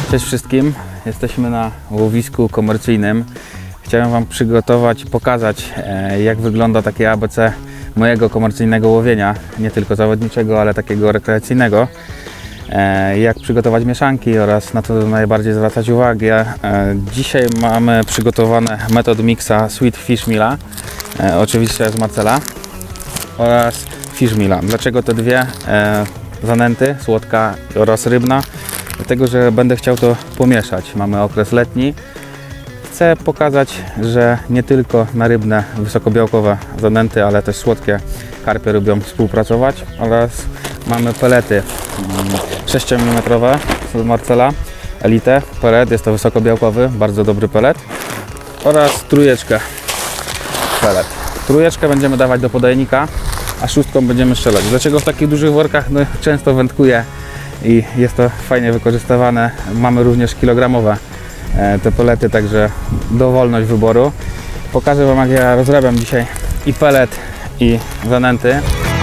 Cześć wszystkim, jesteśmy na łowisku komercyjnym. Chciałem Wam przygotować i pokazać, jak wygląda takie ABC mojego komercyjnego łowienia, nie tylko zawodniczego, ale takiego rekreacyjnego. Jak przygotować mieszanki oraz na co najbardziej zwracać uwagę. Dzisiaj mamy przygotowane metod mixa Sweet Fish Meala, oczywiście z Marcela, oraz Fish Meala. Dlaczego te dwie zanęty, słodka oraz rybna? Dlatego, że będę chciał to pomieszać. Mamy okres letni. Chcę pokazać, że nie tylko na rybne, wysokobiałkowe zanęty, ale też słodkie karpie lubią współpracować. Oraz mamy pelety 6 mm z Marcela Elite pelet, jest to wysokobiałkowy, bardzo dobry pelet. Oraz trójeczkę pelet. Trójeczkę będziemy dawać do podajnika, a szóstką będziemy strzelać. Dlaczego w takich dużych workach? No, często wędkuję i jest to fajnie wykorzystywane. Mamy również kilogramowe te pelety, także dowolność wyboru. Pokażę Wam, jak ja rozrabiam dzisiaj i pelet, i zanęty.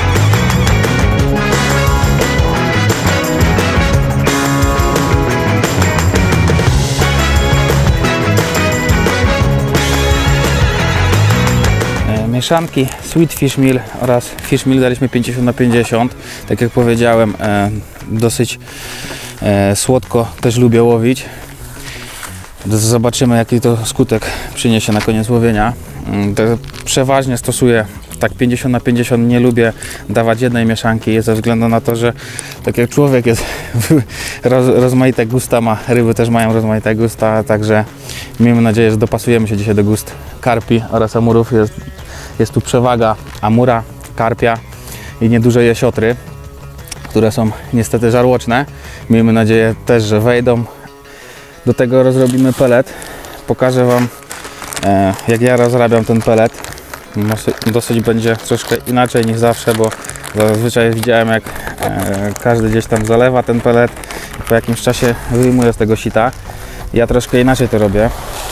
Mieszanki Sweet Fish Meal oraz Fish Meal daliśmy 50/50. Tak jak powiedziałem, dosyć słodko też lubię łowić. Zobaczymy, jaki to skutek przyniesie na koniec łowienia. Przeważnie stosuję tak 50/50. Nie lubię dawać jednej mieszanki ze względu na to, że tak jak człowiek jest rozmaite gusta ma, ryby też mają rozmaite gusta, także miejmy nadzieję, że dopasujemy się dzisiaj do gust karpi oraz amurów. Jest tu przewaga amura, karpia i nieduże jesiotry, które są niestety żarłoczne. Miejmy nadzieję też, że wejdą. Do tego rozrobimy pelet. Pokażę Wam, jak ja rozrabiam ten pelet. Dosyć będzie troszkę inaczej niż zawsze, bo zazwyczaj widziałem, jak każdy gdzieś tam zalewa ten pelet i po jakimś czasie wyjmuje z tego sita. Ja troszkę inaczej to robię.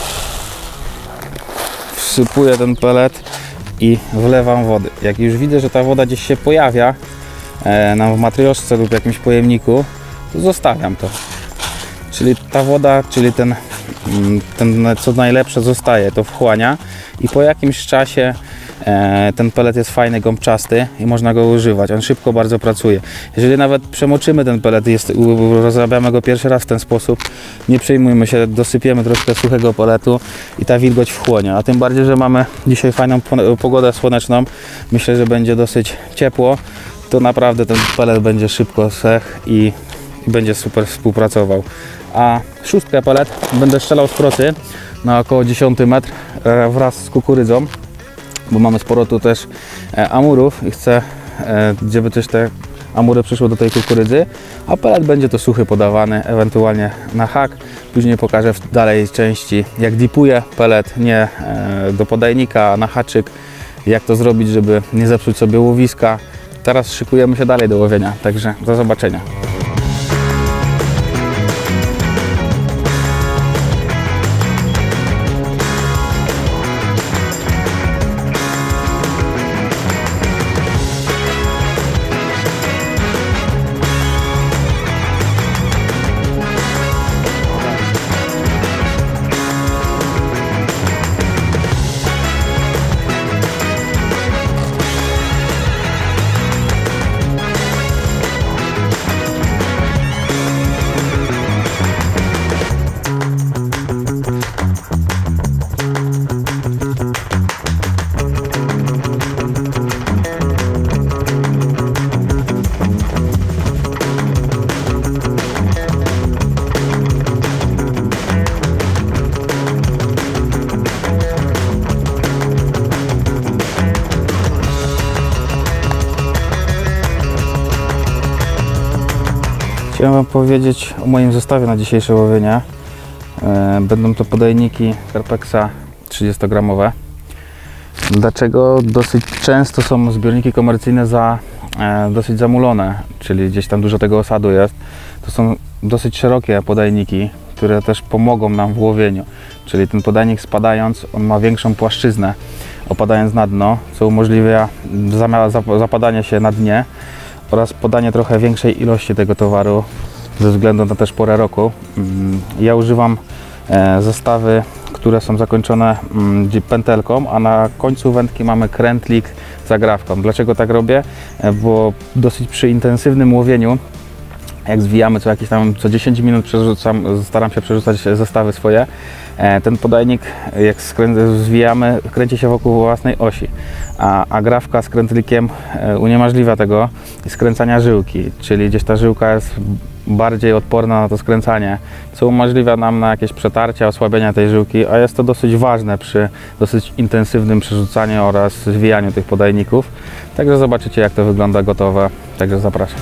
Wsypuję ten pelet i wlewam wody. Jak już widzę, że ta woda gdzieś się pojawia w matrioszce lub jakimś pojemniku, to zostawiam to. Czyli ta woda, czyli ten co najlepsze zostaje, to wchłania i po jakimś czasie ten pelet jest fajny, gąbczasty i można go używać. On szybko bardzo pracuje. Jeżeli nawet przemoczymy ten pelet, rozrabiamy go pierwszy raz w ten sposób, nie przejmujmy się, dosypiemy troszkę suchego peletu i ta wilgoć wchłonie. A tym bardziej, że mamy dzisiaj fajną pogodę słoneczną, myślę, że będzie dosyć ciepło, to naprawdę ten pelet będzie szybko sechł i będzie super współpracował. A szóstkę pelet będę strzelał z procy na około 10 metr wraz z kukurydzą, bo mamy sporo tu też amurów i chcę, żeby też te amury przyszły do tej kukurydzy, a pelet będzie to suchy podawany, ewentualnie na hak. Później pokażę w dalej części, jak dipuję pelet, nie do podajnika, a na haczyk, jak to zrobić, żeby nie zepsuć sobie łowiska. Teraz szykujemy się dalej do łowienia, także do zobaczenia. Chciałem Wam powiedzieć o moim zestawie na dzisiejsze łowienie. Będą to podajniki Carpexa 30-gramowe. Dlaczego? Dosyć często są zbiorniki komercyjne dosyć zamulone, czyli gdzieś tam dużo tego osadu jest. To są dosyć szerokie podajniki, które też pomogą nam w łowieniu. Czyli ten podajnik spadając, on ma większą płaszczyznę, opadając na dno, co umożliwia zapadanie się na dnie oraz podanie trochę większej ilości tego towaru ze względu na też porę roku. Ja używam zestawy, które są zakończone pętelką, a na końcu wędki mamy krętlik z agrawką. Dlaczego tak robię? Bo dosyć przy intensywnym łowieniu, jak zwijamy co 10 minut staram się przerzucać zestawy swoje, ten podajnik, jak zwijamy, kręci się wokół własnej osi, a agrawka z krętlikiem uniemożliwia tego skręcania żyłki, czyli gdzieś ta żyłka jest bardziej odporna na to skręcanie, co umożliwia nam na jakieś przetarcie, osłabienia tej żyłki, a jest to dosyć ważne przy dosyć intensywnym przerzucaniu oraz zwijaniu tych podajników. Także zobaczycie, jak to wygląda gotowe, także zapraszam.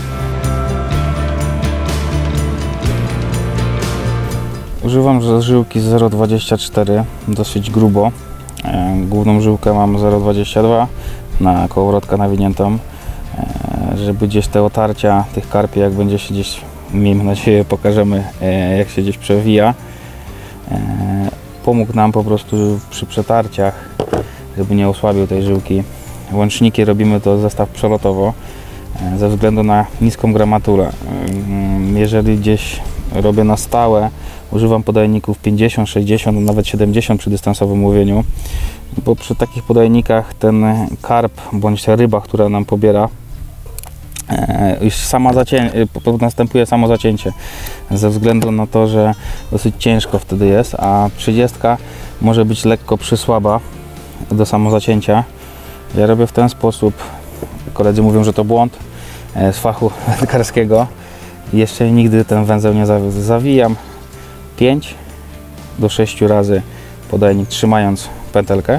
Używam żyłki 0,24, dosyć grubo. Główną żyłkę mam 0,22 na kołowrotkę nawiniętą, żeby gdzieś te otarcia tych karpi, jak będzie się gdzieś, miejmy nadzieję, pokażemy, jak się gdzieś przewija. Pomógł nam po prostu przy przetarciach, żeby nie osłabił tej żyłki. Łączniki robimy to zestaw przelotowo, ze względu na niską gramaturę. Jeżeli gdzieś robię na stałe, używam podajników 50, 60, nawet 70 przy dystansowym łowieniu, bo przy takich podajnikach ten karp bądź ta ryba, która nam pobiera, już następuje samo zacięcie, ze względu na to, że dosyć ciężko wtedy jest, a 30 może być lekko przysłaba do samozacięcia. Ja robię w ten sposób, koledzy mówią, że to błąd z fachu wędkarskiego. Jeszcze nigdy ten węzeł nie zawijam 5 do 6 razy podajnik trzymając pętelkę.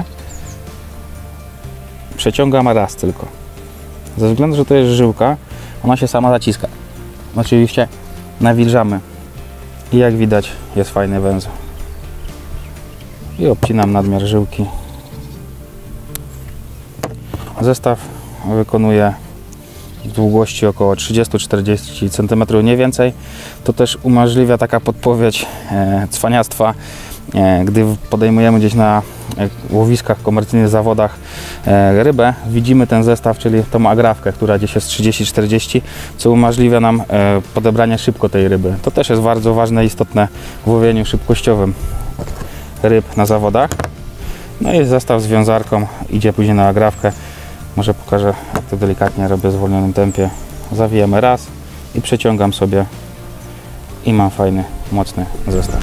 Przeciągam raz tylko. Ze względu, że to jest żyłka, ona się sama zaciska. Oczywiście nawilżamy i jak widać jest fajny węzeł. I obcinam nadmiar żyłki. Zestaw wykonuję w długości około 30-40 cm, nie więcej. To też umożliwia taka podpowiedź cwaniactwa, gdy podejmujemy gdzieś na łowiskach, komercyjnych zawodach rybę, widzimy ten zestaw, czyli tą agrawkę, która gdzieś jest 30-40, co umożliwia nam podebranie szybko tej ryby. To też jest bardzo ważne i istotne w łowieniu szybkościowym ryb na zawodach. No i zestaw z wiązarką idzie później na agrawkę. Może pokażę, jak to delikatnie robię w zwolnionym tempie. Zawijamy raz i przeciągam sobie i mam fajny, mocny zestaw.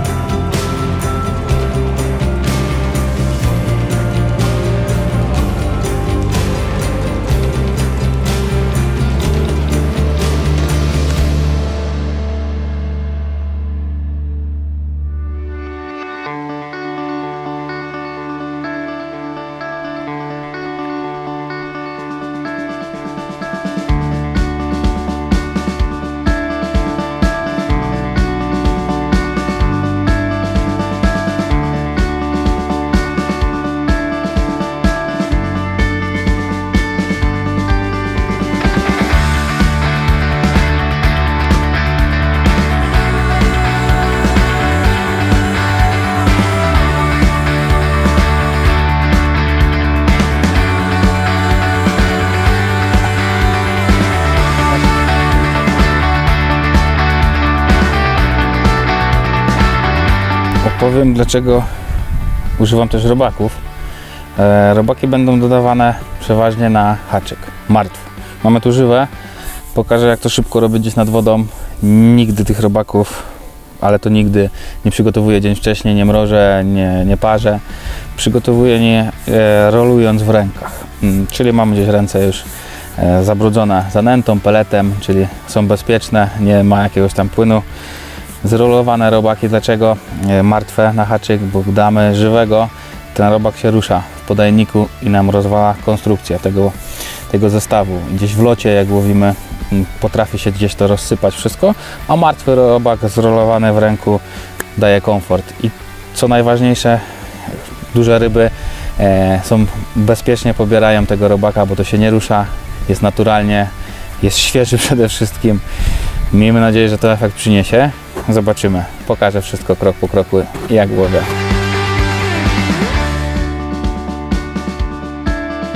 Powiem, dlaczego używam też robaków. Robaki będą dodawane przeważnie na haczyk, martwy. Mamy tu żywe, pokażę, jak to szybko robię gdzieś nad wodą. Nigdy tych robaków, ale to nigdy nie przygotowuję dzień wcześniej, nie mrożę, nie parzę. Przygotowuję je rolując w rękach, czyli mamy gdzieś ręce już zabrudzone zanętą, peletem, czyli są bezpieczne, nie ma jakiegoś tam płynu. Zrolowane robaki, dlaczego martwe na haczyk? Bo damy żywego, ten robak się rusza w podajniku i nam rozwala konstrukcję tego zestawu. Gdzieś w locie, jak łowimy, potrafi się gdzieś to rozsypać wszystko, a martwy robak zrolowany w ręku daje komfort. I co najważniejsze, duże ryby bezpiecznie pobierają tego robaka, bo to się nie rusza, jest naturalnie, jest świeży przede wszystkim. Miejmy nadzieję, że to efekt przyniesie. Zobaczymy. Pokażę wszystko krok po kroku, jak łowię.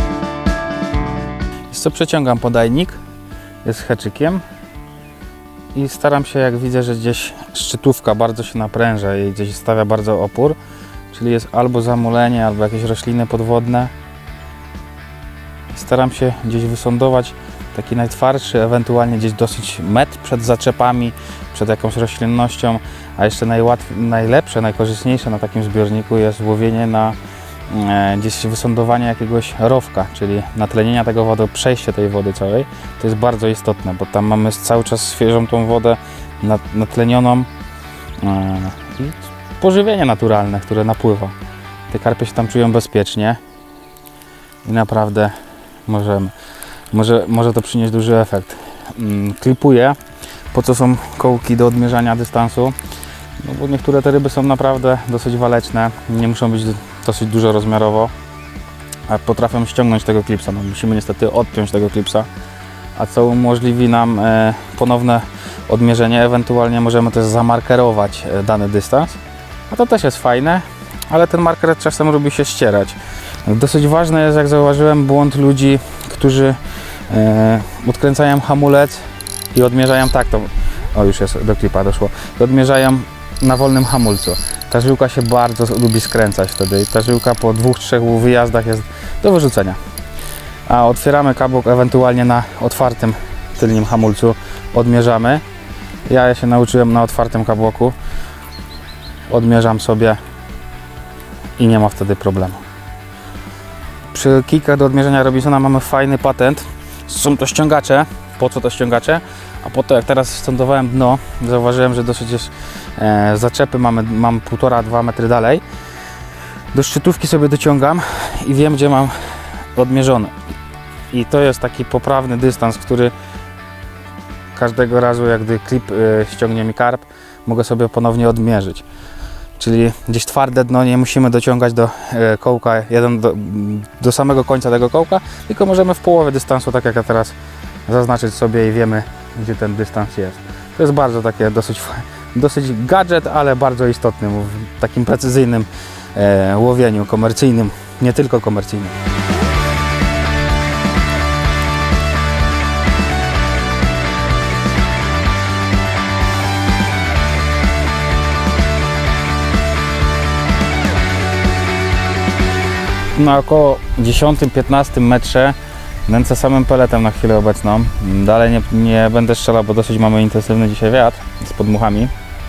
Przeciągam podajnik, jest z haczykiem i staram się, jak widzę, że gdzieś szczytówka bardzo się napręża i gdzieś stawia bardzo opór, czyli jest albo zamulenie, albo jakieś rośliny podwodne. Staram się gdzieś wysądować taki najtwardszy, ewentualnie gdzieś dosyć metr przed zaczepami, przed jakąś roślinnością, a jeszcze najlepsze, najkorzystniejsze na takim zbiorniku jest łowienie na gdzieś wysądowanie jakiegoś rowka, czyli natlenienia tego wody, przejście tej wody całej. To jest bardzo istotne, bo tam mamy cały czas świeżą tą wodę natlenioną i pożywienie naturalne, które napływa. Te karpie się tam czują bezpiecznie i naprawdę może to przynieść duży efekt. Klipuję, po co są kołki do odmierzania dystansu, no bo niektóre te ryby są naprawdę dosyć waleczne, nie muszą być dosyć dużorozmiarowo, a potrafią ściągnąć tego klipsa. No, musimy niestety odpiąć tego klipsa, a co umożliwi nam ponowne odmierzenie, ewentualnie możemy też zamarkerować dany dystans, a to też jest fajne, ale ten marker czasem lubi się ścierać. Dosyć ważny jest, jak zauważyłem, błąd ludzi, którzy odkręcają hamulec i odmierzają tak to. O, już jest, do klipa doszło. I odmierzają na wolnym hamulcu. Ta żyłka się bardzo lubi skręcać wtedy i ta żyłka po 2-3 wyjazdach jest do wyrzucenia. A otwieramy kabłok ewentualnie na otwartym tylnym hamulcu, odmierzamy. Ja się nauczyłem na otwartym kabłoku, odmierzam sobie i nie ma wtedy problemu. Przy kijkach do odmierzenia Robinsona mamy fajny patent. Są to ściągacze. Po co to ściągacze? A po to, jak teraz sądowałem dno, zauważyłem, że dosyć jest zaczepy mam 1,5–2 metry dalej. Do szczytówki sobie dociągam i wiem, gdzie mam odmierzone. I to jest taki poprawny dystans, który każdego razu, jak gdy klip ściągnie mi karp, mogę sobie ponownie odmierzyć. Czyli gdzieś twarde dno nie musimy dociągać do kołka, do samego końca tego kołka, tylko możemy w połowie dystansu, tak jak ja teraz, zaznaczyć sobie i wiemy, gdzie ten dystans jest. To jest bardzo takie dosyć gadżet, ale bardzo istotny w takim precyzyjnym łowieniu komercyjnym, nie tylko komercyjnym. Na około 10–15 metrze nęcę samym peletem na chwilę obecną. Dalej nie będę strzelał, bo dosyć mamy intensywny dzisiaj wiatr z podmuchami.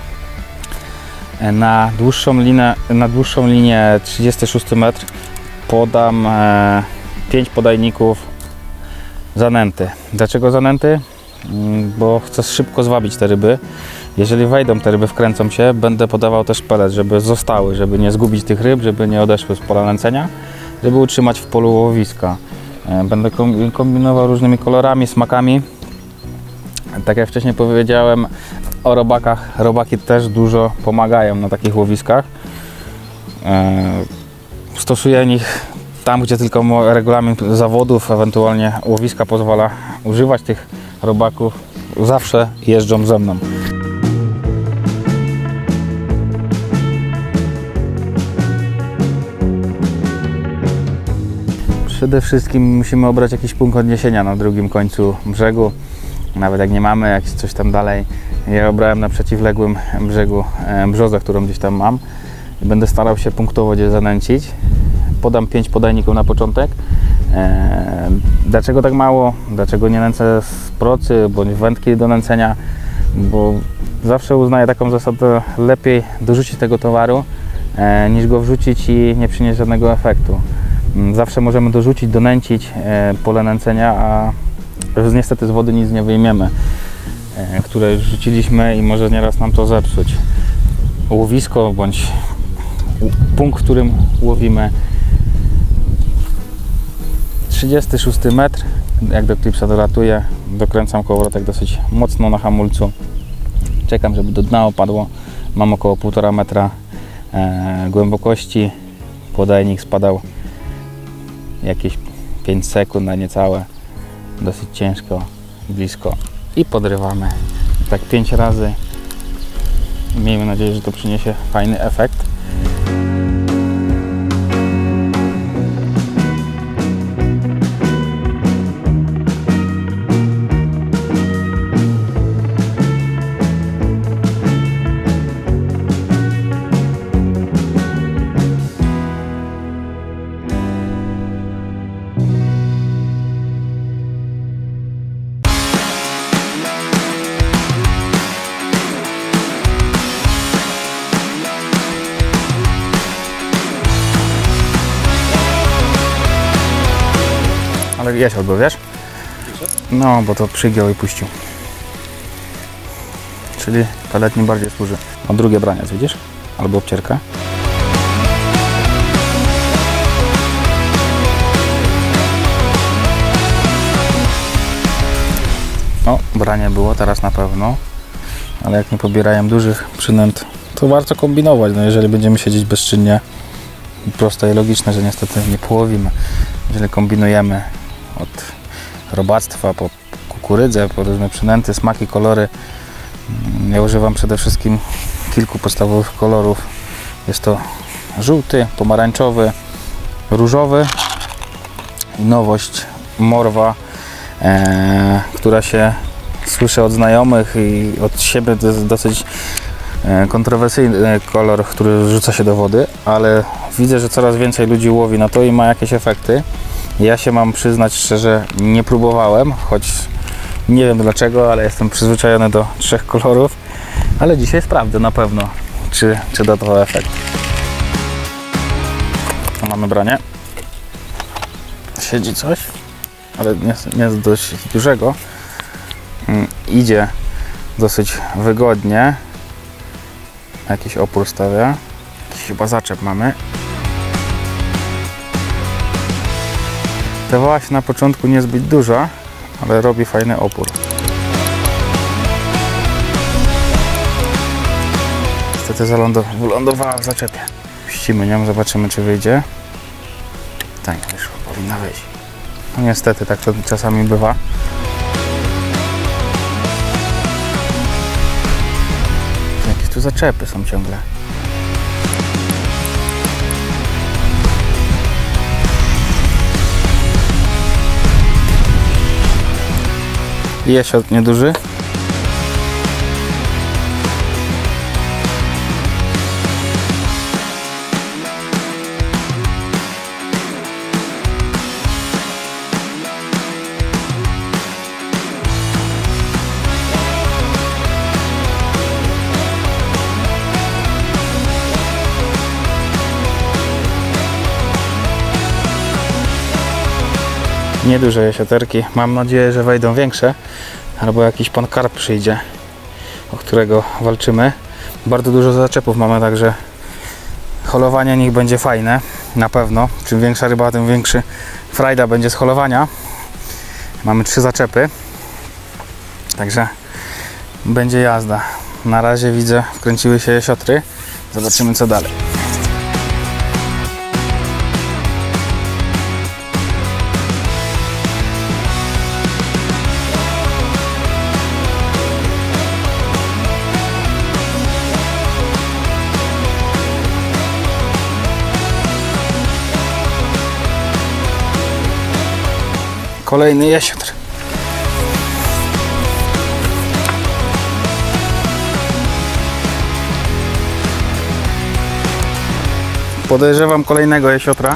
Na dłuższą linię 36 metr podam 5 podajników zanęty. Dlaczego zanęty? Bo chcę szybko zwabić te ryby. Jeżeli wejdą te ryby, wkręcą się, będę podawał też pelet, żeby zostały, żeby nie zgubić tych ryb, żeby nie odeszły z pola nęcenia, żeby utrzymać w polu łowiska. Będę kombinował różnymi kolorami, smakami. Tak jak wcześniej powiedziałem o robakach, robaki też dużo pomagają na takich łowiskach. Stosuję ich tam, gdzie tylko regulamin zawodów, ewentualnie łowiska pozwala używać tych robaków. Zawsze jeżdżą ze mną. Przede wszystkim musimy obrać jakiś punkt odniesienia na drugim końcu brzegu. Nawet jak nie mamy, jak coś tam dalej. Ja obrałem na przeciwległym brzegu brzozę, którą gdzieś tam mam. Będę starał się punktowo gdzieś zanęcić. Podam 5 podajników na początek. Dlaczego tak mało? Dlaczego nie nęcę z procy bądź wędki do nęcenia? Bo zawsze uznaję taką zasadę, lepiej dorzucić tego towaru, niż go wrzucić i nie przynieść żadnego efektu. Zawsze możemy dorzucić, donęcić pole nęcenia, a niestety z wody nic nie wyjmiemy, które już rzuciliśmy i może nieraz nam to zepsuć. Łowisko bądź punkt, w którym łowimy. 36 metr, jak do klipsa dolatuję, dokręcam kołowrotek dosyć mocno na hamulcu. Czekam, żeby do dna opadło. Mam około 1,5 metra głębokości. Podajnik spadał jakieś 5 sekund na niecałe. Dosyć ciężko, blisko. I podrywamy. Tak 5 razy. Miejmy nadzieję, że to przyniesie fajny efekt. Ale jesiot był, wiesz? No, bo to przygiął i puścił. Czyli peletni bardziej służy. O, drugie braniec, widzisz? Albo obcierka. O, branie było teraz na pewno. Ale jak nie pobierają dużych przynęt, to warto kombinować. No jeżeli będziemy siedzieć bezczynnie, proste i logiczne, że niestety nie połowimy. Jeżeli kombinujemy od robactwa po kukurydzę, po różne przynęty, smaki, kolory. Ja używam przede wszystkim kilku podstawowych kolorów. Jest to żółty, pomarańczowy, różowy i nowość morwa, która się słyszę od znajomych i od siebie, to jest dosyć kontrowersyjny kolor, który rzuca się do wody, ale widzę, że coraz więcej ludzi łowi na to i ma jakieś efekty. Ja się mam przyznać szczerze, nie próbowałem, choć nie wiem dlaczego, ale jestem przyzwyczajony do 3 kolorów, ale dzisiaj sprawdzę na pewno, czy da to efekt. Tu mamy branie. Siedzi coś, ale nie jest dość dużego. Idzie dosyć wygodnie. Jakiś opór stawia. Jakiś chyba zaczep mamy. Dawała się na początku niezbyt duża, ale robi fajny opór. Niestety wylądowała w zaczepie. Puścimy nią, zobaczymy czy wyjdzie. Tak, wyszło, powinna wyjść. No niestety, tak to czasami bywa. Jakieś tu zaczepy są ciągle. Jesiot nieduży. Nieduże jesioterki. Mam nadzieję, że wejdą większe. Albo jakiś pan karp przyjdzie, o którego walczymy. Bardzo dużo zaczepów mamy, także holowanie nich będzie fajne. Na pewno. Czym większa ryba, tym większy frajda będzie z holowania. Mamy 3 zaczepy. Także będzie jazda. Na razie widzę, wkręciły się jesiotry. Zobaczymy co dalej. Kolejny jesiotr. Podejrzewam kolejnego jesiotra.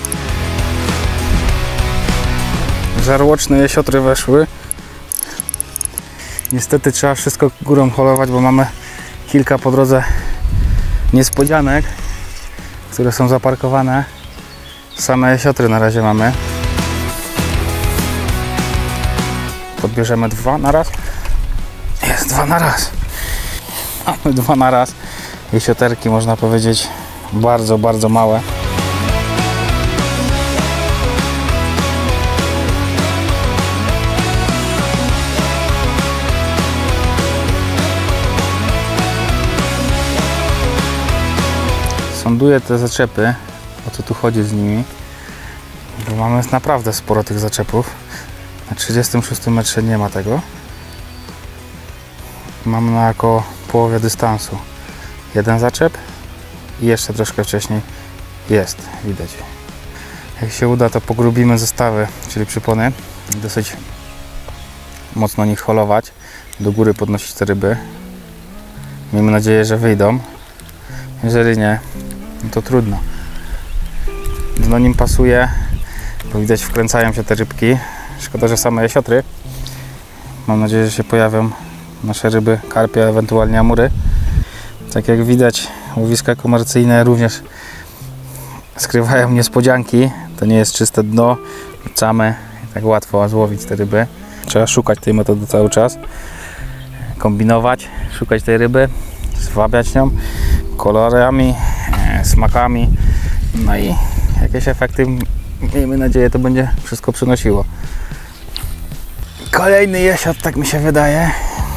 Żarłoczne jesiotry weszły. Niestety trzeba wszystko górą holować, bo mamy kilka po drodze niespodzianek, które są zaparkowane. Same jesiotry na razie mamy. Podbierzemy 2 na raz. Jest 2 na raz. Mamy 2 na raz. Jesioterki, można powiedzieć, bardzo, bardzo małe. Sonduję te zaczepy, o co tu chodzi z nimi, bo mamy naprawdę sporo tych zaczepów. Na 36 metrze nie ma tego. Mam na około połowie dystansu 1 zaczep i jeszcze troszkę wcześniej jest, widać. Jak się uda, to pogrubimy zestawy, czyli przypony. Dosyć mocno nich holować, do góry podnosić te ryby. Miejmy nadzieję, że wyjdą. Jeżeli nie, no to trudno. Dno nim pasuje, bo widać, wkręcają się te rybki. Szkoda, że same jesiotry. Mam nadzieję, że się pojawią nasze ryby, karpie, ewentualnie amury. Tak jak widać, łowiska komercyjne również skrywają niespodzianki. To nie jest czyste dno, rzucamy tak łatwo złowić te ryby. Trzeba szukać tej metody cały czas, kombinować, szukać tej ryby, zwabiać ją kolorami, smakami, no i jakieś efekty, miejmy nadzieję, to będzie wszystko przynosiło. Kolejny jesiot, tak mi się wydaje.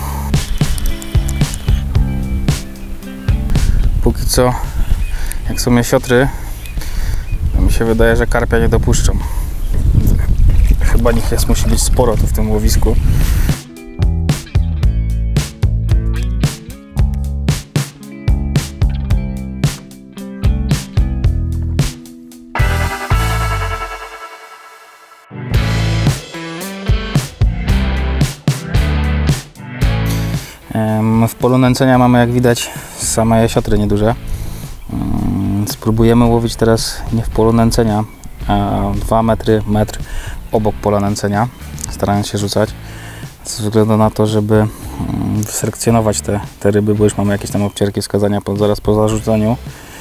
Póki co, jak są jesiotry, to mi się wydaje, że karpia nie dopuszczą. Chyba nich musi być sporo tu w tym łowisku. W polu nęcenia mamy, jak widać, same jesiotry nieduże. Spróbujemy łowić teraz nie w polu nęcenia, a 2 metry, metr obok pola nęcenia, starając się rzucać, ze względu na to, żeby wyselekcjonować te ryby, bo już mamy jakieś tam obcierki wskazania zaraz po zarzuceniu,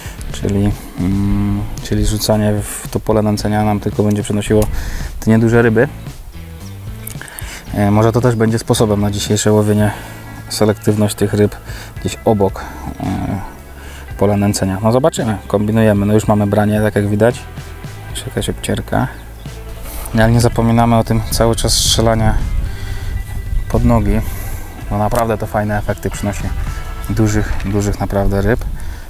czyli rzucanie w to pole nęcenia nam tylko będzie przynosiło te nieduże ryby. Może to też będzie sposobem na dzisiejsze łowienie, selektywność tych ryb gdzieś obok pola nęcenia. No zobaczymy, kombinujemy. No już mamy branie, tak jak widać. Jeszcze jakaś obcierka. Ale nie zapominamy o tym cały czas strzelania pod nogi. No naprawdę to fajne efekty przynosi dużych naprawdę ryb.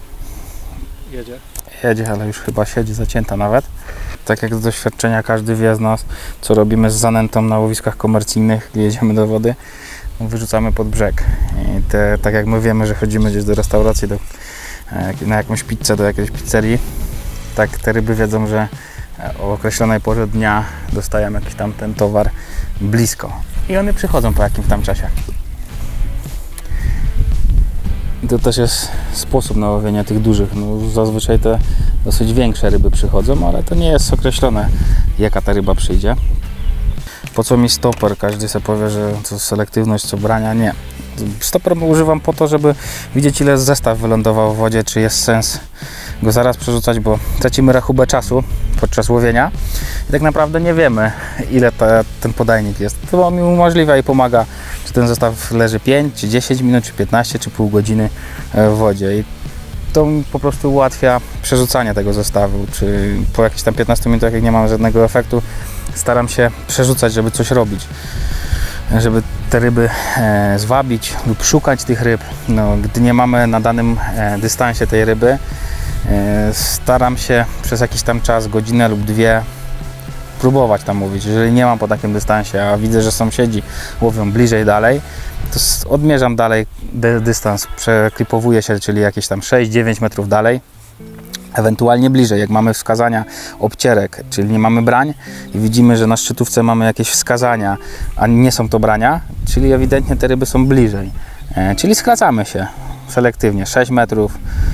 Jedzie, ale już chyba siedzi zacięta nawet. Tak jak z doświadczenia każdy wie z nas, co robimy z zanętą na łowiskach komercyjnych, gdzie jedziemy do wody, wyrzucamy pod brzeg. I tak jak my wiemy, że chodzimy gdzieś do restauracji, na jakąś pizzę, do jakiejś pizzerii, tak te ryby wiedzą, że o określonej porze dnia dostają jakiś tam ten towar blisko. I one przychodzą po jakimś tam czasie. I to też jest sposób na łowienie tych dużych. No, zazwyczaj te dosyć większe ryby przychodzą, ale to nie jest określone, jaka ta ryba przyjdzie. Po co mi stoper? Każdy sobie powie, że to selektywność, co brania. Nie. Stoper używam po to, żeby widzieć, ile zestaw wylądował w wodzie, czy jest sens go zaraz przerzucać, bo tracimy rachubę czasu podczas łowienia i tak naprawdę nie wiemy, ile ten podajnik jest. To mi umożliwia i pomaga, czy ten zestaw leży 5, czy 10 minut, czy 15, czy pół godziny w wodzie. I to mi po prostu ułatwia przerzucanie tego zestawu, czy po jakichś tam 15 minutach, jak nie mam żadnego efektu, staram się przerzucać, żeby coś robić, żeby te ryby zwabić lub szukać tych ryb. No, gdy nie mamy na danym dystansie tej ryby, staram się przez jakiś tam czas, godzinę lub dwie, próbować tam łowić. Jeżeli nie mam po takim dystansie, a widzę, że sąsiedzi łowią bliżej dalej, to odmierzam dalej dystans, przeklipowuję się, czyli jakieś tam 6-9 metrów dalej, ewentualnie bliżej, jak mamy wskazania obcierek, czyli nie mamy brań i widzimy, że na szczytówce mamy jakieś wskazania, a nie są to brania, czyli ewidentnie te ryby są bliżej, czyli skracamy się selektywnie, 6 metrów,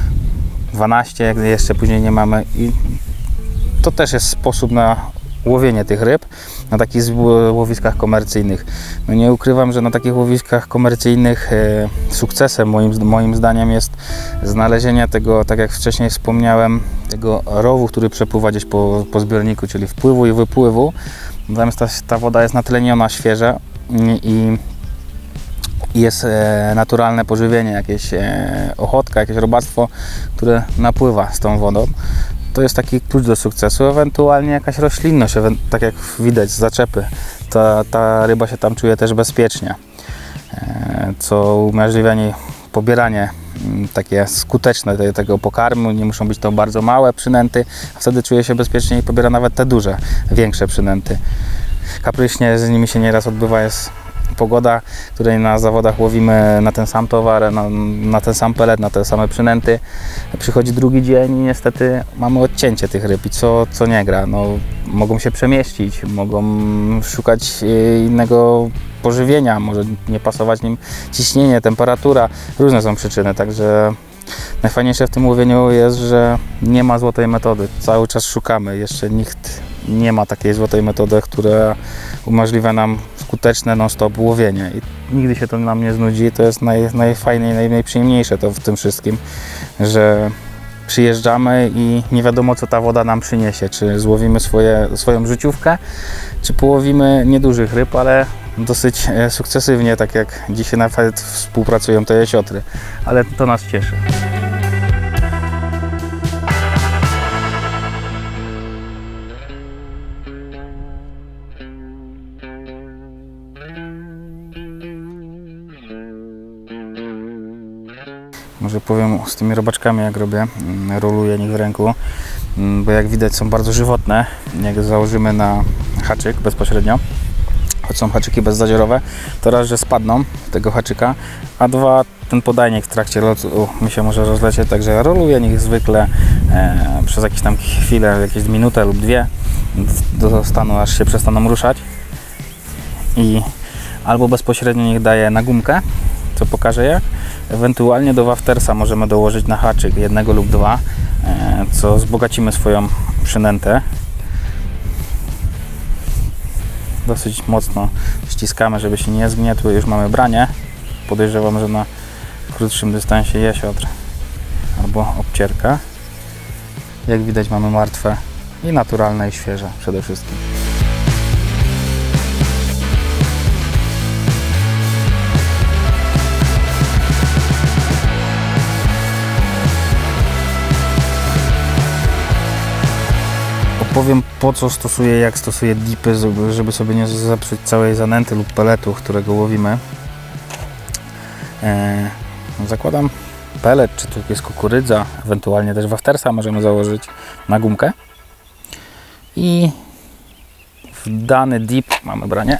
12, jak jeszcze później nie mamy, i to też jest sposób na łowienie tych ryb na takich łowiskach komercyjnych. No nie ukrywam, że na takich łowiskach komercyjnych sukcesem moim zdaniem jest znalezienie tego, tak jak wcześniej wspomniałem, tego rowu, który przepływa gdzieś po zbiorniku, czyli wpływu i wypływu. Natomiast ta woda jest natleniona, świeża i jest naturalne pożywienie, jakieś ochotka, jakieś robactwo, które napływa z tą wodą. To jest taki klucz do sukcesu, ewentualnie jakaś roślinność, tak jak widać z zaczepy. Ta ryba się tam czuje też bezpiecznie, co umożliwia jej pobieranie takie skuteczne tego pokarmu. Nie muszą być to bardzo małe przynęty, a wtedy czuje się bezpiecznie i pobiera nawet te duże, większe przynęty. Kapryśnie z nimi się nieraz odbywa jest pogoda, której na zawodach łowimy na ten sam towar, na ten sam pelet, na te same przynęty. Przychodzi drugi dzień i niestety mamy odcięcie tych ryb i co nie gra. No, mogą się przemieścić, mogą szukać innego pożywienia, może nie pasować nim ciśnienie, temperatura, różne są przyczyny, także najfajniejsze w tym łowieniu jest, że nie ma złotej metody, cały czas szukamy, jeszcze nikt nie ma takiej złotej metody, która umożliwia nam skuteczne non-stop łowienie i nigdy się to nam nie znudzi. To jest najfajniejsze, najprzyjemniejsze to w tym wszystkim, że przyjeżdżamy i nie wiadomo, co ta woda nam przyniesie, czy złowimy swoją życiówkę, czy połowimy niedużych ryb, ale dosyć sukcesywnie, tak jak dzisiaj nawet współpracują te jesiotry, ale to nas cieszy. Może powiem z tymi robaczkami, jak robię, roluję nich w ręku, bo jak widać są bardzo żywotne. Jak założymy na haczyk bezpośrednio, choć są haczyki bezzadziorowe, to raz, że spadną z tego haczyka, a dwa, ten podajnik w trakcie lotu mi się może rozlecieć, także roluję nich zwykle przez jakieś tam chwilę, jakieś minutę lub dwie, do stanu, aż się przestaną ruszać, i albo bezpośrednio niech daję na gumkę, co pokażę jak. Ewentualnie do waftersa możemy dołożyć na haczyk jednego lub dwa, co wzbogacimy swoją przynętę. Dosyć mocno ściskamy, żeby się nie zgnietły. Już mamy branie. Podejrzewam, że na krótszym dystansie jesiotr albo obcierka. Jak widać, mamy martwe i naturalne i świeże przede wszystkim. Powiem, po co stosuję, jak stosuję dipy, żeby sobie nie zepsuć całej zanęty lub peletu, którego łowimy. Zakładam pelet, czy to jest kukurydza, ewentualnie też waftersa możemy założyć na gumkę. I w dany dip, mamy branie,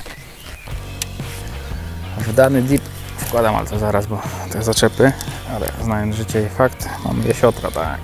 w dany dip wkładam, ale to zaraz, bo te zaczepy, ale znając życie i fakt, mamy jesiotra, tak.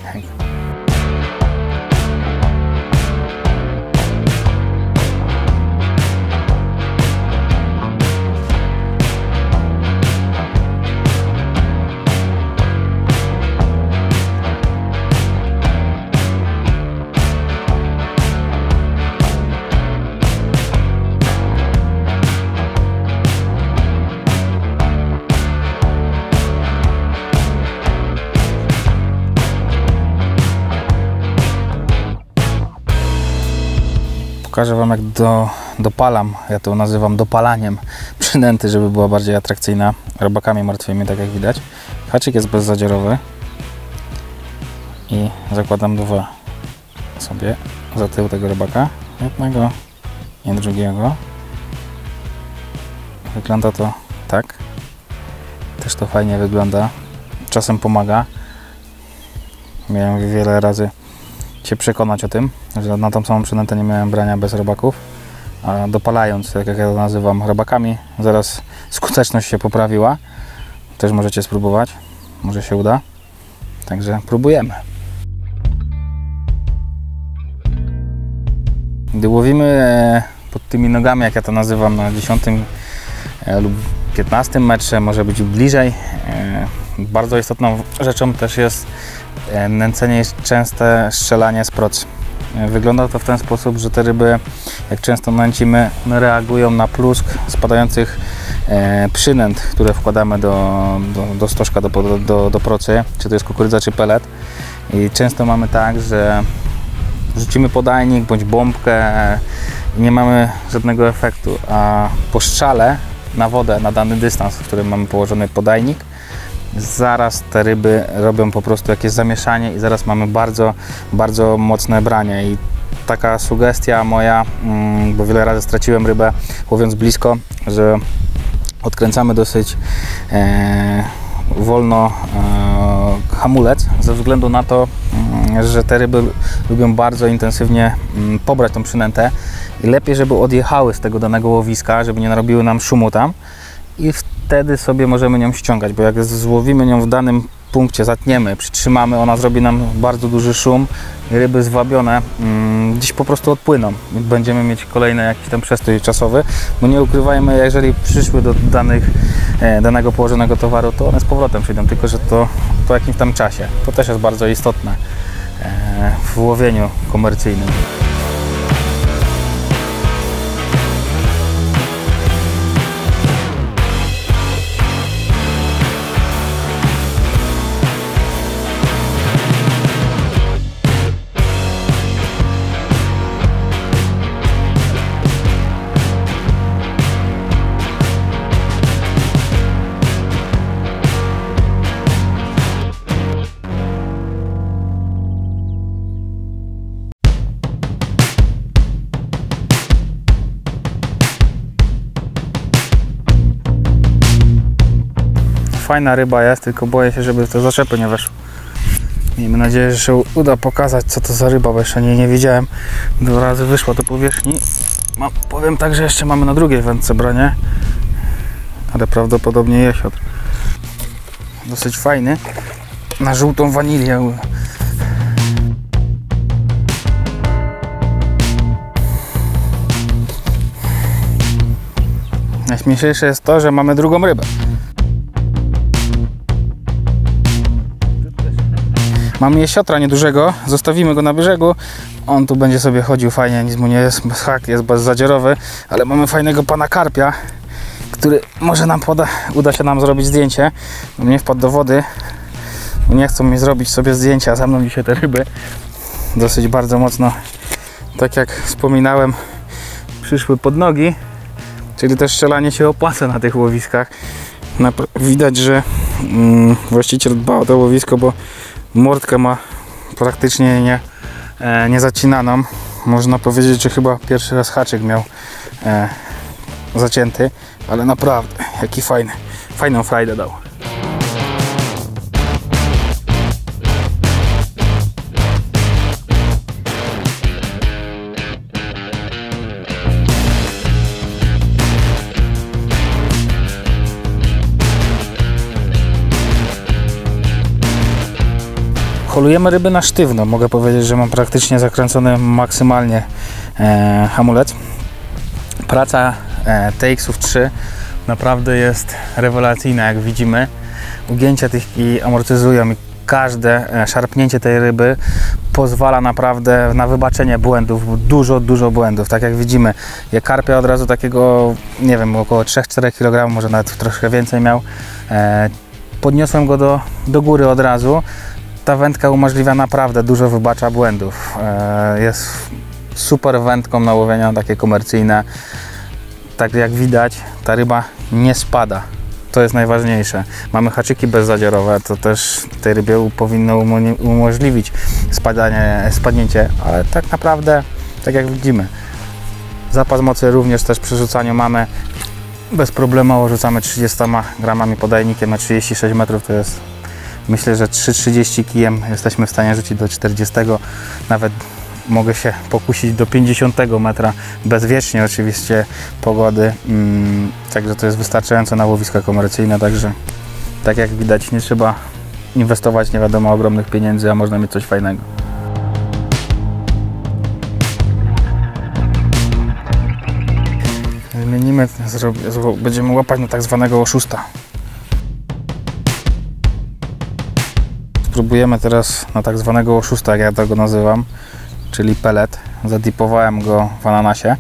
Pokażę Wam, jak dopalam, ja to nazywam dopalaniem przynęty, żeby była bardziej atrakcyjna robakami martwymi, tak jak widać. Haczyk jest bezzadziorowy i zakładam dwa sobie za tył tego robaka, jednego i drugiego. Wygląda to tak, też to fajnie wygląda, czasem pomaga. Miałem wiele razy się przekonać o tym, że na tą samą przynętę nie miałem brania bez robaków, a dopalając, tak jak ja to nazywam, robakami, zaraz skuteczność się poprawiła. Też możecie spróbować, może się uda, także próbujemy. Gdy łowimy pod tymi nogami, jak ja to nazywam, na 10 lub 15 metrze, może być bliżej, bardzo istotną rzeczą też jest nęcenie i częste strzelanie z procy. Wygląda to w ten sposób, że te ryby, jak często nęcimy, reagują na plusk spadających przynęt, które wkładamy do stożka, do procy, czy to jest kukurydza, czy pelet. I często mamy tak, że rzucimy podajnik bądź bombkę i nie mamy żadnego efektu, a po strzale na wodę, na dany dystans, w którym mamy położony podajnik, zaraz te ryby robią po prostu jakieś zamieszanie i zaraz mamy bardzo, bardzo mocne branie. I taka sugestia moja, bo wiele razy straciłem rybę łowiąc blisko, że odkręcamy dosyć wolno hamulec, ze względu na to, że te ryby lubią bardzo intensywnie pobrać tą przynętę i lepiej, żeby odjechały z tego danego łowiska, żeby nie narobiły nam szumu tam, i wtedy sobie możemy nią ściągać, bo jak złowimy nią w danym punkcie, zatniemy, przytrzymamy, ona zrobi nam bardzo duży szum i ryby zwabione gdzieś po prostu odpłyną. Będziemy mieć kolejny jakiś tam przestój czasowy, bo nie ukrywajmy, jeżeli przyszły do danego położonego towaru, to one z powrotem przyjdą, tylko że to po jakimś tam czasie. To też jest bardzo istotne w łowieniu komercyjnym. fajna ryba jest, tylko boję się, żeby to zaczepy nie weszło. Miejmy nadzieję, że się uda pokazać, co to za ryba, bo jeszcze nie widziałem. 2 razy wyszła do powierzchni. Powiem tak, że jeszcze mamy na drugiej wędce branie, ale prawdopodobnie jesiotr. Dosyć fajny, na żółtą wanilię. Najśmieszniejsze jest to, że mamy drugą rybę. Mamy jesiotra niedużego, zostawimy go na brzegu. On tu będzie sobie chodził fajnie, nic mu nie jest, hak jest bezzadzierowy, ale mamy fajnego pana karpia, który może nam uda się nam zrobić zdjęcie. Nie wpadł do wody, nie chcą mi zrobić sobie zdjęcia, za mną dzisiaj te ryby. Dosyć bardzo mocno, tak jak wspominałem, przyszły pod nogi, czyli też strzelanie się opłaca na tych łowiskach. Widać, że właściciel dba o to łowisko, bo mordkę ma praktycznie nie zacinaną. Można powiedzieć, że chyba pierwszy raz haczyk miał zacięty, ale naprawdę, jaki fajną frajdę dał. Holujemy ryby na sztywno. Mogę powiedzieć, że mam praktycznie zakręcony maksymalnie hamulec. Praca TX-ów 3 naprawdę jest rewelacyjna, jak widzimy. Ugięcia tych kij amortyzują i każde szarpnięcie tej ryby pozwala naprawdę na wybaczenie błędów, dużo błędów. Tak jak widzimy, ja karpia od razu takiego, nie wiem, około 3-4 kg, może nawet troszkę więcej miał. Podniosłem go do góry od razu. Ta wędka umożliwia naprawdę dużo wybacza błędów. Jest super wędką na łowienia takie komercyjne. Tak jak widać, ta ryba nie spada. To jest najważniejsze. Mamy haczyki bezzadzierowe, to też tej rybie powinno umożliwić spadnięcie, ale tak naprawdę, tak jak widzimy, zapas mocy również też przy rzucaniu mamy. Bez problemu rzucamy 30 gramami podajnikiem na 36 metrów, to jest, myślę, że 3,30 kijem jesteśmy w stanie rzucić do 40, nawet mogę się pokusić do 50 metra, bezwiecznie oczywiście pogody, także to jest wystarczająco na łowiska komercyjne, także tak jak widać, nie trzeba inwestować nie wiadomo ogromnych pieniędzy, a można mieć coś fajnego. Zmienimy, będziemy łapać na tak zwanego oszusta. Spróbujemy teraz na tak zwanego oszusta, jak ja tego nazywam, czyli pelet. Zadipowałem go w ananasie.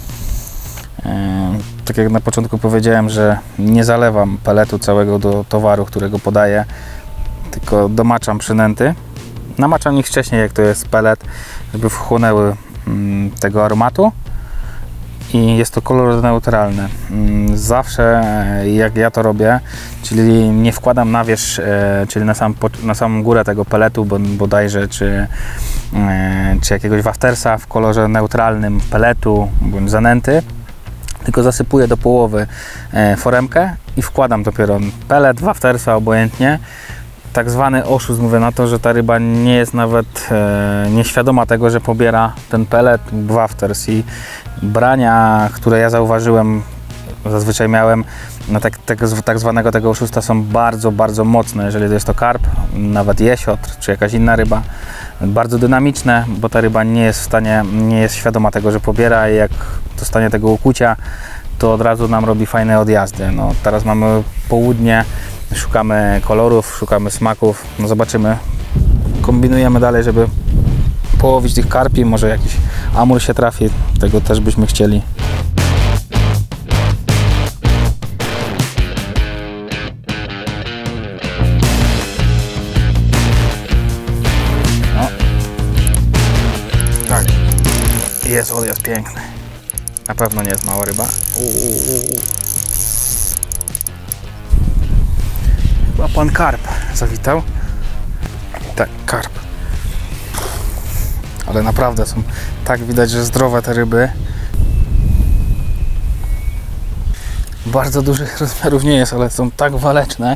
Tak jak na początku powiedziałem, że nie zalewam peletu całego do towaru, którego podaję, tylko domaczam przynęty. Namaczam ich wcześniej, jak to jest pelet, żeby wchłonęły tego aromatu. I jest to kolor neutralny. Zawsze jak ja to robię, czyli nie wkładam na wierzch, czyli na samą górę tego peletu bodajże, czy jakiegoś waftersa w kolorze neutralnym peletu bądź zanęty, tylko zasypuję do połowy foremkę i wkładam dopiero pelet, waftersa, obojętnie. Tak zwany oszust, mówię na to, że ta ryba nie jest nawet nieświadoma tego, że pobiera ten pelet, wafters, i brania, które ja zauważyłem, zazwyczaj miałem na tak zwanego tego oszusta, są bardzo mocne, jeżeli to jest to karp, nawet jesiotr, czy jakaś inna ryba. Bardzo dynamiczne, bo ta ryba nie jest w stanie, nie jest świadoma tego, że pobiera, i jak dostanie tego ukucia, to od razu nam robi fajne odjazdy. No, teraz mamy południe, szukamy kolorów, szukamy smaków, no zobaczymy, kombinujemy dalej, żeby połowić tych karpi, może jakiś amur się trafi, tego też byśmy chcieli. No. Tak, jest odjazd piękny, na pewno nie jest mała ryba. Chyba pan karp zawitał. Tak, karp. Ale naprawdę są tak widać, że zdrowe te ryby. bardzo dużych rozmiarów nie jest, ale są tak waleczne.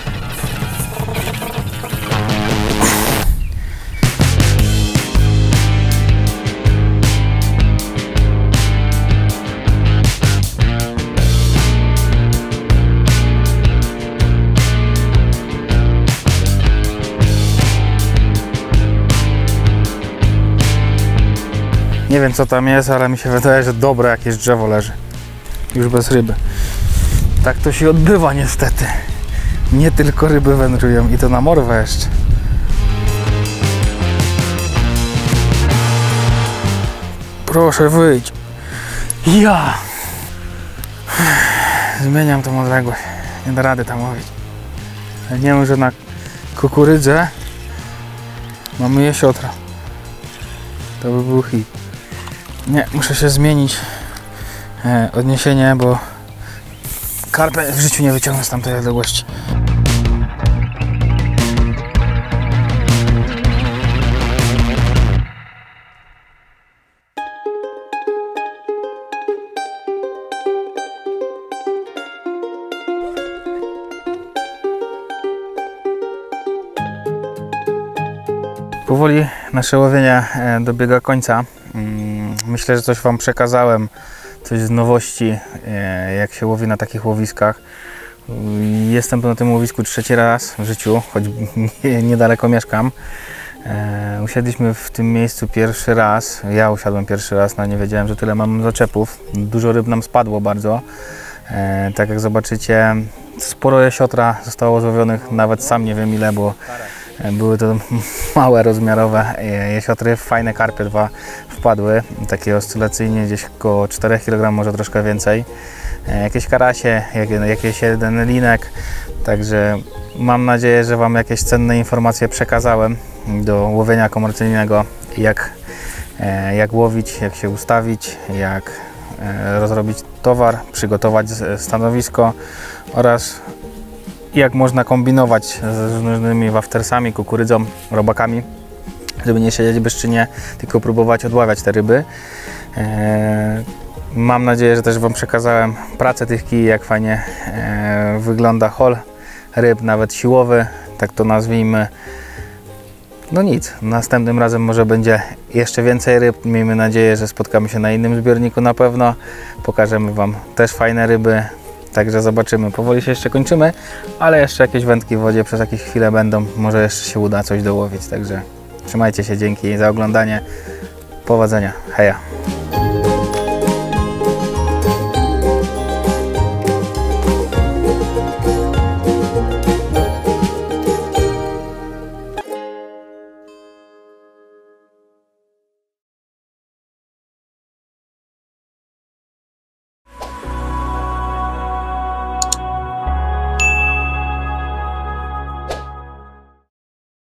Nie wiem co tam jest, ale mi się wydaje, że dobre jakieś drzewo leży. Już bez ryby. Tak to się odbywa niestety. Nie tylko ryby wędrują i to na morwę jeszcze. Proszę wyjdź. Ja! Zmieniam tą odległość. Nie da rady tam łowić. Nie wiem, że na kukurydzę mamy jesiotra. To by był hit. Nie, muszę się zmienić odniesienie, bo karpę w życiu nie wyciągnę z tamtej odległości. Powoli nasze łowienie dobiega końca. Myślę, że coś Wam przekazałem, coś z nowości, jak się łowi na takich łowiskach. Jestem na tym łowisku trzeci raz w życiu, choć niedaleko mieszkam. Usiedliśmy w tym miejscu pierwszy raz. Ja usiadłem pierwszy raz, no nie wiedziałem, że tyle mam zaczepów. Dużo ryb nam spadło bardzo. Tak jak zobaczycie, sporo jesiotra zostało złowionych, nawet sam nie wiem ile, bo były to małe rozmiarowe jesiotry, fajne karpie dwa wpadły, takie oscylacyjnie gdzieś około 4 kg, może troszkę więcej. Jakieś karasie, jakiś jeden linek, także mam nadzieję, że Wam jakieś cenne informacje przekazałem do łowienia komercyjnego, jak łowić, jak się ustawić, jak rozrobić towar, przygotować stanowisko oraz jak można kombinować z różnymi waftersami, kukurydzą, robakami, żeby nie siedzieć bezczynnie, tylko próbować odławiać te ryby. Mam nadzieję, że też Wam przekazałem pracę tych kij, jak fajnie wygląda haul ryb, nawet siłowy, tak to nazwijmy. No nic, następnym razem może będzie jeszcze więcej ryb. Miejmy nadzieję, że spotkamy się na innym zbiorniku na pewno. Pokażemy Wam też fajne ryby. Także zobaczymy. Powoli się jeszcze kończymy, ale jeszcze jakieś wędki w wodzie przez jakieś chwile będą. Może jeszcze się uda coś dołowić. Także trzymajcie się, dzięki za oglądanie. Powodzenia. Heja.